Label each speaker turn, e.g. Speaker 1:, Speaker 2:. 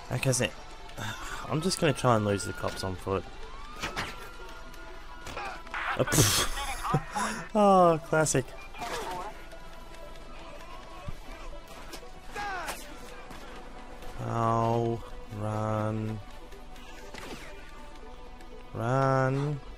Speaker 1: Like I said, I'm just gonna try and lose the cops on foot. Oh, classic. Oh, run. Run.